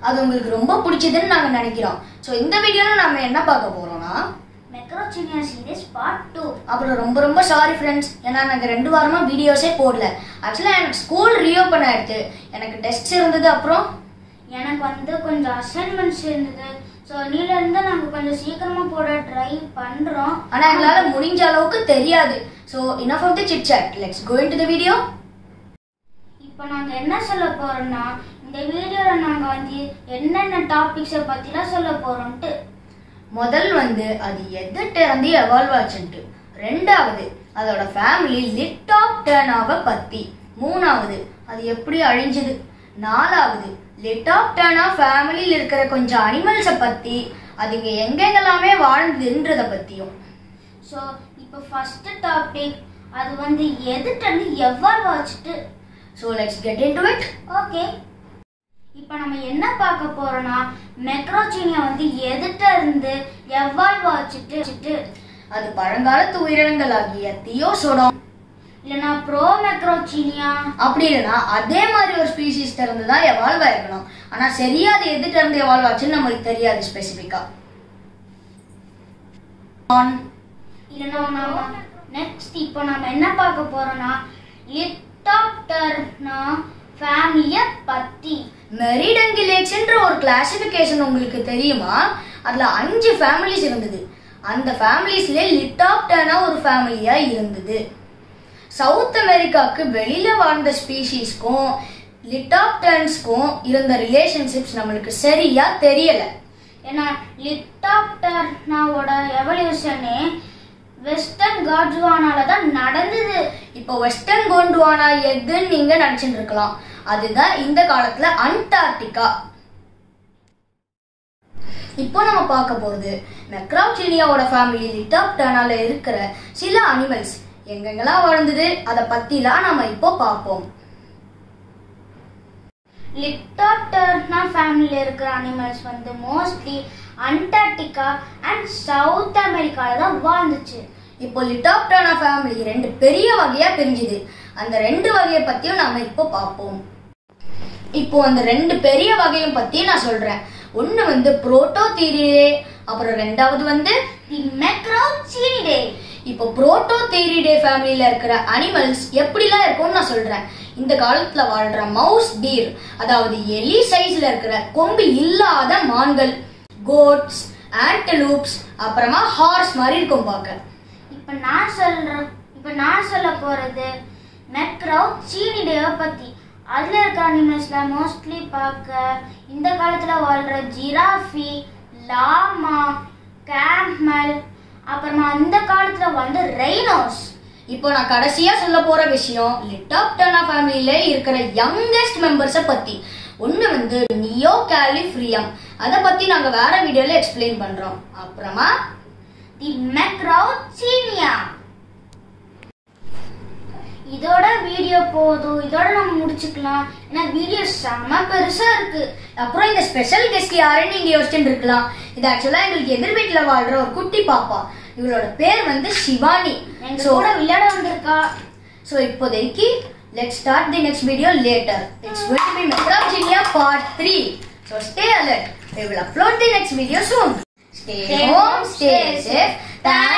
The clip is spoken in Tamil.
அது உங்களுக்கு ரொம்ப பிடிச்சதுன்னு நாங்க நினைக்கிறோம். சோ இந்த வீடியோல நாம என்ன பார்க்க போறோம்னா மெக்ரோஜீனியா சீரிஸ் பார்ட் 2. அப்புறம் ரொம்ப ரொம்ப சாரி ஃப்ரெண்ட்ஸ், ஏன்னா நாங்கள் 2 வாரமா வீடியோஸே போடல. ஆக்சுவலாக எனக்கு ஸ்கூல் ரீஓப்பன் ஆயிடுச்சு, எனக்கு டெஸ்ட் இருந்தது, அப்புறம் எனக்கு கொஞ்சம் அசைன்மெண்ட்ஸ் இருந்தது. ஸோ நீலேருந்து நாங்கள் கொஞ்சம் சீக்கிரமாக போட ட்ரை பண்ணுறோம். ஆனால் எங்களால் முடிஞ்ச அளவுக்கு தெரியாது. So enough of the chit chat, let's go into the video. இப்போ நாங்கள் என்ன சொல்ல போகிறோம்னா, இந்த வீடியோவில் நாங்கள் என்னென்ன டாபிக்ஸை பற்றிலாம் சொல்ல போகிறோம்ட்டு. முதல் அது எதிர்ட்டு இருந்து எவால்வ் ஆச்சுன்ட்டு, ரெண்டாவது அதோட ஃபேமிலி லிட் ஆஃப் டர்னாவை பத்தி, மூணாவது அது எப்படி அழிஞ்சது, நாலாவது லிட் ஆஃப் டர்னா ஃபேமிலியில் இருக்கிற கொஞ்சம் அனிமல்ஸை பத்தி, அதுங்க எங்கெங்கெல்லாமே வாழ்ந்துன்றத பத்தியும். ஸோ இப்போ ஃபர்ஸ்ட் டாபிக் அது எதிர்ட்டு இருந்து எவால்வ் ஆச்சுட்டு. So let's get into it. Okay, இப்போ நம்ம என்ன பார்க்க போறோம்னா, மெக்ரோஜீனியா எதிர்ட்ட இருந்து எவால்வ் ஆச்சுட்டு. அது பழங்காலத்து உயிரினங்களாகிய தியோசோடம் இல்லனா ப்ரோ மெக்ரோஜீனியா, அப்படி இல்லைன்னா அதே மாதிரி ஒரு ஸ்பீசிஸ் இருந்து தான் எவால்வ் ஆயிருக்கணும். ஆனா சரியா அது எதிர்ட்ட இருந்து எவால்வ் ஆச்சுன்னு நம்மளுக்கு தெரியாது ஸ்பெசிபிக்கா. இல்லனா நெக்ஸ்ட் இப்போ நம்ம என்ன பார்க்க போறோம்னா, லிட்டாப்டர்னா ஃபேமிலியை பத்தி. மெரிடங்கிலேட்ஸ்ன்ற ஒரு கிளாசிபிகேஷன் உங்களுக்கு தெரியுமா? அதுல 5 ஃபேமிலிஸ் இருந்தது. அந்த ஃபேமிலிஸ்ல லிட்டாப்டர்னா ஒரு ஃபேமிலியா இருந்தது. சவுத் அமெரிக்காவுக்கு வெளியில வாழ்ந்த ஸ்பீஷீஸ்க்கும் லிட்டாப்டர்ன்ஸ்க்கும் இருந்த ரிலேஷன்ஷிப்ஸ் நம்மளுக்கு சரியா தெரியல. ஏன்னா லிட்டாப்டர்னாவோட எவல்யூஷனே வெஸ்டர்ன் காண்ட்வானால தான் நடந்தது. இப்போ வெஸ்டர்ன் கோண்ட்வானா எதுன்னு நீங்க நினைச்சிட்டு இருக்கலாம். அதுதான் இந்த காலத்துல அண்டார்டிகா. இப்போ நம்ம பார்க்க போறது மெக்ரோஜீனியாவோட ஃபேமிலி லிட்டாப்டர்னால இருக்கிற சில அனிமல்ஸ் எங்கெங்கெல்லாம் வாழ்ந்தது அதை பத்திலாம் நாம இப்போ பார்ப்போம். லிட்டாப்டர்னா ஃபேமிலியில் இருக்கிற animals mostly Antarctica and South அமெரிக்கால தான் வாழ்ந்துச்சு. இப்போ லிட்டாப்டர்னா ஃபேமிலி 2 பெரிய வகையா பிரிஞ்சுது. அந்த 2 வகையை பத்தியும் நாம இப்போ பார்ப்போம். இப்போ அந்த 2 பெரிய வகையும் பத்தி நான் சொல்றேன். ஒன்னு புரோட்டோதீரிடே, அப்புறம் ரெண்டாவது தி மெக்ரோஜீனிடே. இப்போ புரோட்டோதீரிடே ஃபேமிலியில இருக்கிற அனிமல்ஸ் எப்படிலாம் இருக்கும்னு நான் சொல்றேன். இந்த காலத்துல வாழ்ற மவுஸ் டீர், அதாவது எலி சைஸ்ல இருக்கிற கொம்பு இல்லாத மான்கள், கோட்ஸ், ஆன்டலூப்ஸ், அப்புறமா ஹார்ஸ் மாதிரி இருக்கும் பார்க்க. இப்போ நான் சொல்ல போறது மெக்ரோஜீனிடேவை பத்தி. அதுல இருக்கிற அனிமல்ஸ்ல மோஸ்ட்லி பார்க்க இந்த காலத்துல வாழ்ற ஜிராஃபி, லாமா, கேமல், அப்புறமா அந்த காலத்துல வாழ்ந்த ரைனோஸ். இப்போ நான் கடைசியா சொல்ல போற விஷயம் லிட்டாப்டர்னா ஃபேமிலியில இருக்கிற யங்கஸ்ட் மெம்பர்ஸை பத்தி. ஒன்னு நியோகாலிஃப்ரியம், அதை பத்தி நாங்க வேற வீடியோல எக்ஸ்பிளைன் பண்றோம். அப்புறமா தி மெக்ரோஜீனியா. இதோட வீடியோ போதும், இதோட நம்ம முடிச்சுக்கலாம். ஏன்னா வீடியோ செம்ம பெருசா இருக்கு. அப்புறம் இந்த ஸ்பெஷல் கெஸ்ட் யாருன்னு நீங்க யோசிச்சுட்டு இருக்கலாம். இது ஆக்சுவலா எங்களுக்கு எதிர் வீட்டுல வாழ்ற ஒரு குட்டி பாப்பா. இவளோட பேர் சிவானி. எங்க கூட விளையாட வந்திருக்கா. சோ இப்போதைக்கு let's start the next video later. It's going to be Mekrogenia part 3. So stay alert. We will upload the next video soon. Stay home, stay safe. Thanks.